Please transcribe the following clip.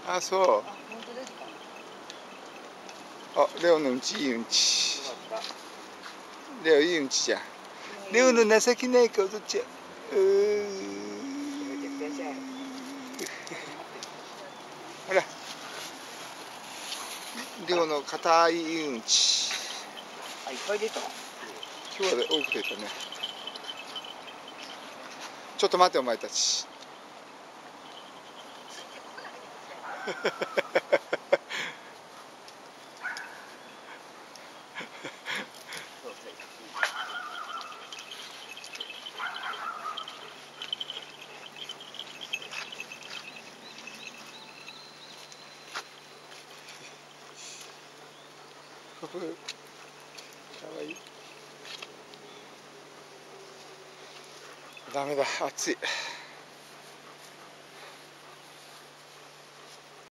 あ、そう。 本当ですか。 あ、レオのうんちいいうんち。レオいいうんちじゃん。レオの情けない顔取っちゃう。ほら。レオの硬いうんち。 あ、いっぱい出た。 今日は多く出たね。ちょっと待ってお前たち。かわいい。ダメだ、暑い。